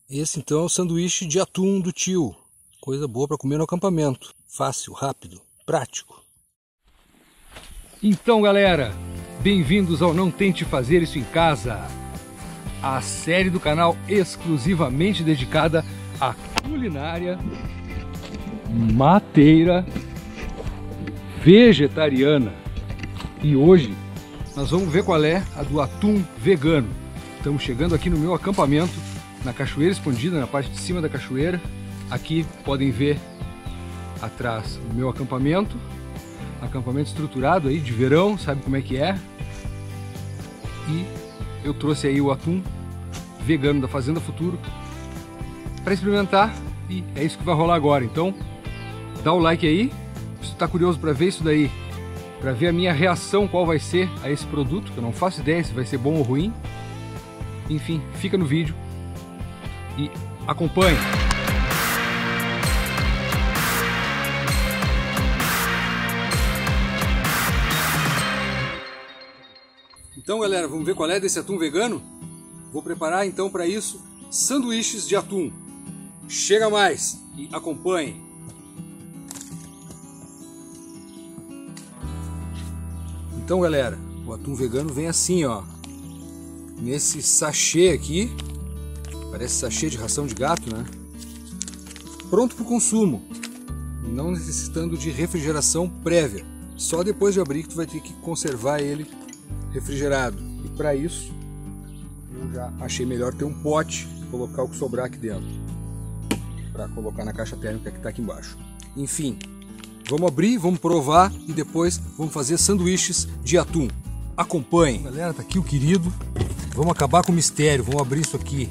Esse então é o sanduíche de atum do tio. Coisa boa para comer no acampamento. Fácil, rápido, prático. Então, galera, bem-vindos ao Não Tente Fazer Isso em Casa, a série do canal exclusivamente dedicada à culinária mateira vegetariana. E hoje nós vamos ver qual é a do atum vegano. Estamos chegando aqui no meu acampamento, na Cachoeira Escondida, na parte de cima da cachoeira. Aqui podem ver atrás o meu acampamento estruturado aí de verão, sabe como é que é? E eu trouxe aí o atum vegano da Fazenda Futuro para experimentar e é isso que vai rolar agora. Então, dá o like aí, se tu tá curioso para ver isso daí, para ver a minha reação, qual vai ser a esse produto, que eu não faço ideia se vai ser bom ou ruim. Enfim, fica no vídeo e acompanhe. Então, galera, vamos ver qual é desse atum vegano? Vou preparar então para isso sanduíches de atum. Chega mais e acompanhe. Então, galera, o atum vegano vem assim, ó, nesse sachê aqui, parece sachê de ração de gato, né? Pronto para o consumo, não necessitando de refrigeração prévia. Só depois de abrir que tu vai ter que conservar ele refrigerado. E para isso, eu já achei melhor ter um pote e colocar o que sobrar aqui dentro, para colocar na caixa térmica que está aqui embaixo. Enfim, vamos abrir, vamos provar e depois vamos fazer sanduíches de atum. Acompanhem. Galera, tá aqui o querido. Vamos acabar com o mistério, vamos abrir isso aqui.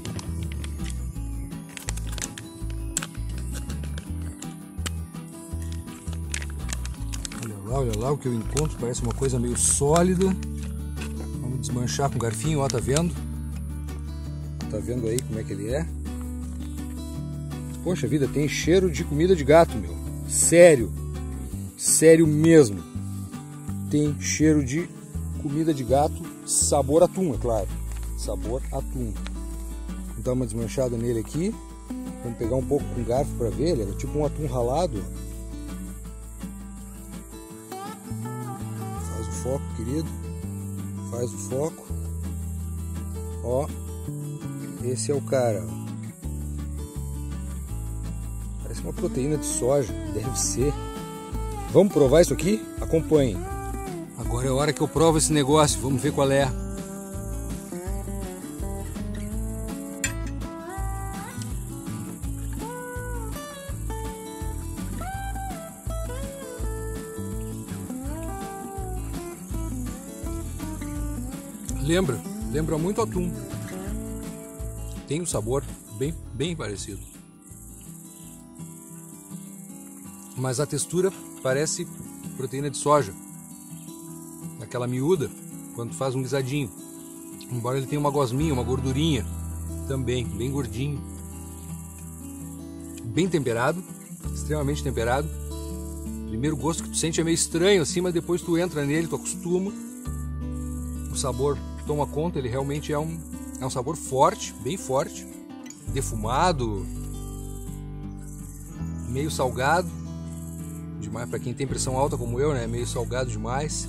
Olha lá o que eu encontro, parece uma coisa meio sólida. Vamos desmanchar com o garfinho, ó, tá vendo? Tá vendo aí como é que ele é? Poxa vida, tem cheiro de comida de gato, meu. Sério. Sério mesmo. Tem cheiro de comida de gato, sabor atum, é claro. Sabor atum. Vou dar uma desmanchada nele aqui. Vamos pegar um pouco com garfo para ver. Ele é tipo um atum ralado. Faz o foco, querido. Faz o foco. Ó. Esse é o cara. Parece uma proteína de soja. Deve ser. Vamos provar isso aqui? Acompanhem. Agora é a hora que eu provo esse negócio. Vamos ver qual é. Lembra muito atum. Tem um sabor bem parecido. Mas a textura parece proteína de soja. Aquela miúda, quando tu faz um guisadinho. Embora ele tenha uma gosminha, uma gordurinha também, bem gordinho. Bem temperado, extremamente temperado. Primeiro gosto que tu sente é meio estranho assim, mas depois tu entra nele, tu acostuma. O sabor toma conta, ele realmente é um sabor forte, bem forte. Defumado, meio salgado. Demais para quem tem pressão alta como eu, né? Meio salgado demais.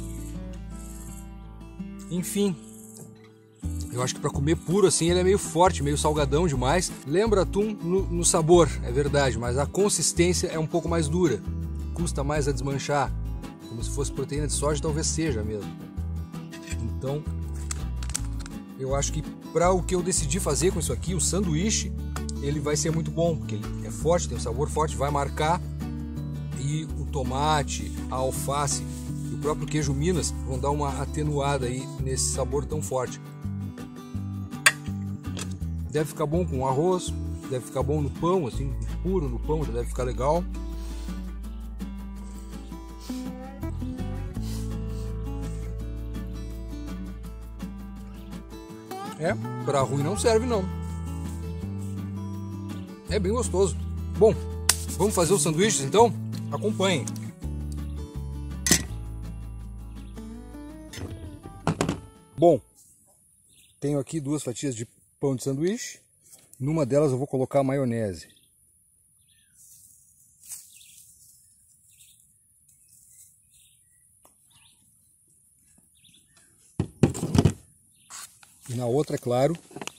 Enfim, eu acho que para comer puro assim ele é meio forte, meio salgadão demais. Lembra atum no sabor, é verdade, mas a consistência é um pouco mais dura. Custa mais a desmanchar, como se fosse proteína de soja, talvez seja mesmo. Então, eu acho que para o que eu decidi fazer com isso aqui, o sanduíche, ele vai ser muito bom, porque ele é forte, tem um sabor forte, vai marcar. E o tomate, a alface e o próprio queijo Minas vão dar uma atenuada aí nesse sabor tão forte. Deve ficar bom com arroz, deve ficar bom no pão, assim, puro no pão, já deve ficar legal. Para ruim não serve não. É bem gostoso. Bom, vamos fazer os sanduíches então? Acompanhem. Bom, tenho aqui 2 fatias de pão de sanduíche. Numa delas eu vou colocar a maionese. E na outra, é claro,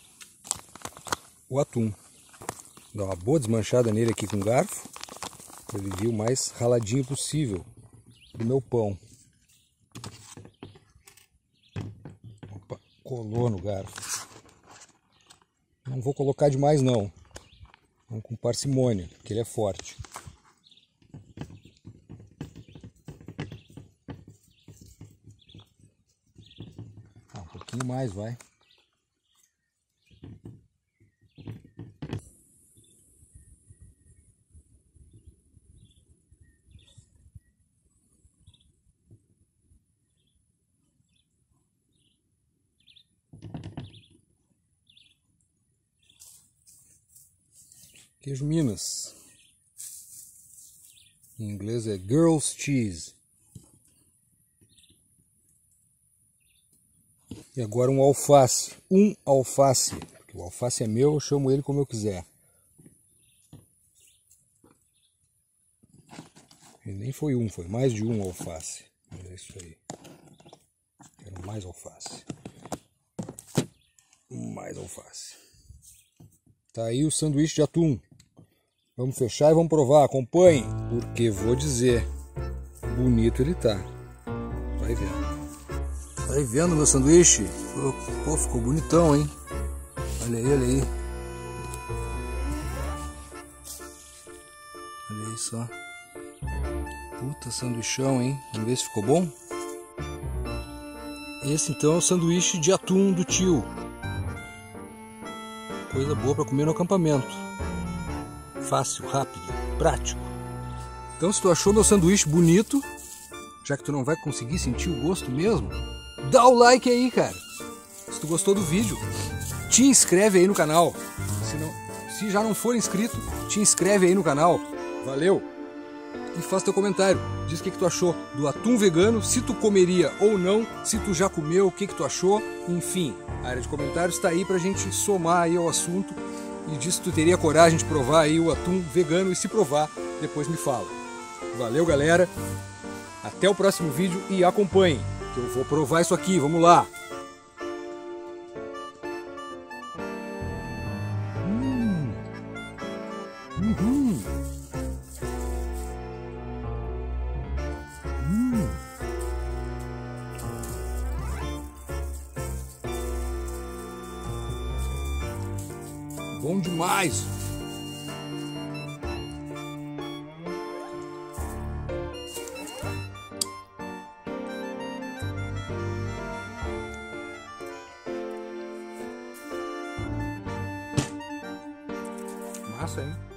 o atum. Dá uma boa desmanchada nele aqui com garfo, para ele vir o mais raladinho possível do meu pão. Opa, colou no garfo. Não vou colocar demais não. Vamos com parcimônia, porque ele é forte. Um pouquinho mais, vai. Queijo Minas. Em inglês é Girls Cheese. E agora um alface. Um alface. Porque o alface é meu, eu chamo ele como eu quiser. E nem foi um, foi mais de um alface. É isso aí. Quero mais alface. Mais alface. Tá aí o sanduíche de atum. Vamos fechar e vamos provar. Acompanhe, porque vou dizer, bonito ele tá. Vai vendo. Vai vendo meu sanduíche? Pô, ficou bonitão, hein? Olha aí, olha aí. Olha aí só. Puta sanduichão, hein? Vamos ver se ficou bom? Esse então é o sanduíche de atum do tio. Coisa boa para comer no acampamento. Fácil, rápido, prático. Então se tu achou meu sanduíche bonito, já que tu não vai conseguir sentir o gosto mesmo, dá o like aí, cara. Se tu gostou do vídeo, te inscreve aí no canal. Se já não for inscrito, te inscreve aí no canal. Valeu! E faz teu comentário. Diz o que tu achou do atum vegano, se tu comeria ou não, se tu já comeu, o que tu achou. Enfim, a área de comentários está aí pra gente somar aí ao assunto. E diz se tu teria coragem de provar aí o atum vegano, e se provar, depois me fala. Valeu, galera. Até o próximo vídeo e acompanhe, que eu vou provar isso aqui. Vamos lá. Bom demais! Massa, hein?